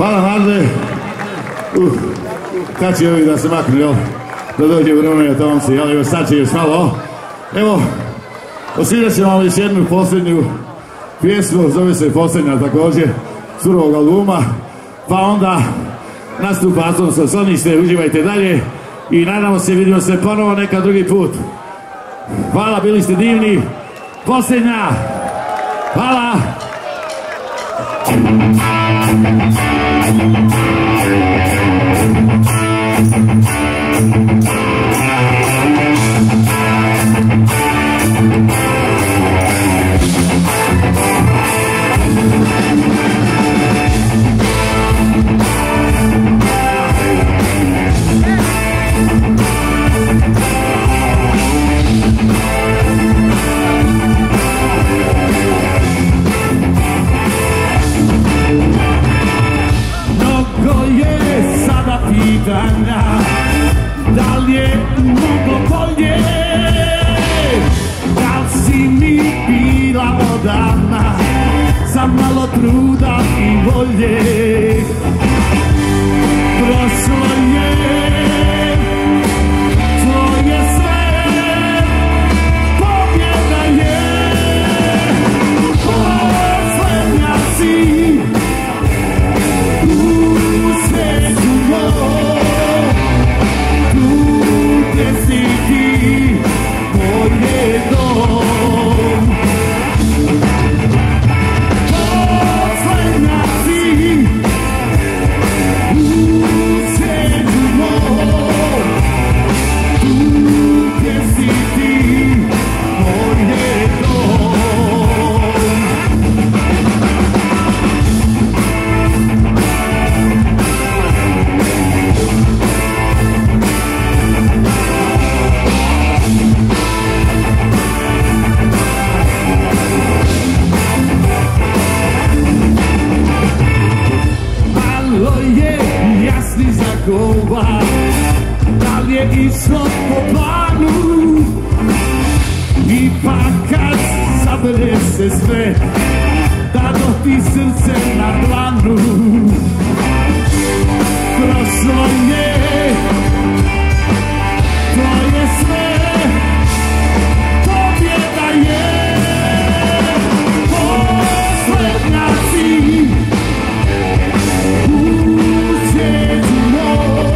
Hvala Marde. Kad će ovi da se maknu, jel? Da dođe vremena Tomci, jel? Evo sad će još malo. Evo, osvirat ćemo vam još jednu posljednju pjesmu, zove se Posljednja također, surovog albuma. Pa onda nastupa Atomsko sonište, uživajte dalje i nadamo se, vidimo se ponovo neka drugi put. Hvala, bili ste divni. Posljednja. Hvala. Da li je mnogo bolje, da li si mi bila odavna, za malo truda i volje. Prošlo je, tvoje sve, pobjeda je, posljednja si u svijetu moj. Si ti, moj je dom. Posljednja si u svijetu moj. Tu gdje si ti, moj je dom. Da li je išlo po planu, ipak kad sabere se sve, da ti srce na dlanu. Prošlo je, to je sve, pobjeda je, posljednja si u svijetu moj.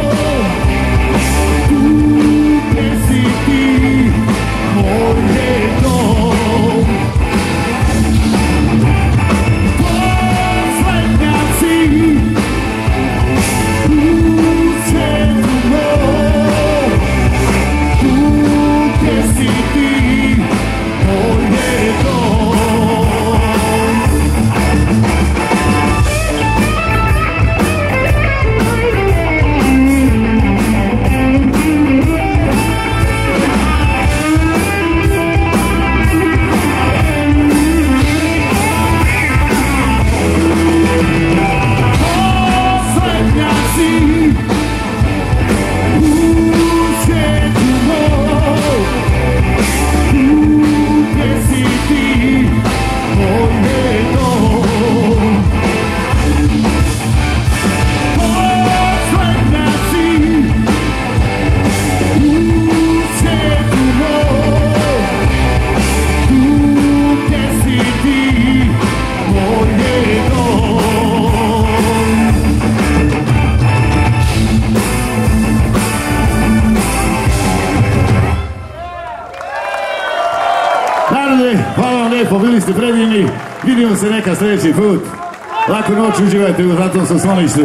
Hvala vam lijepo, bili ste predivni, vidimo se neka sljedeći put. Laku noć, uživajte u Atomskom skloništu.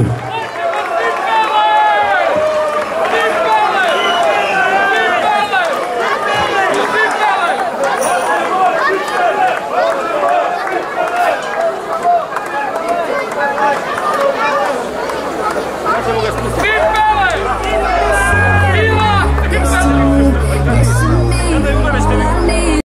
Možemo ga spustiti.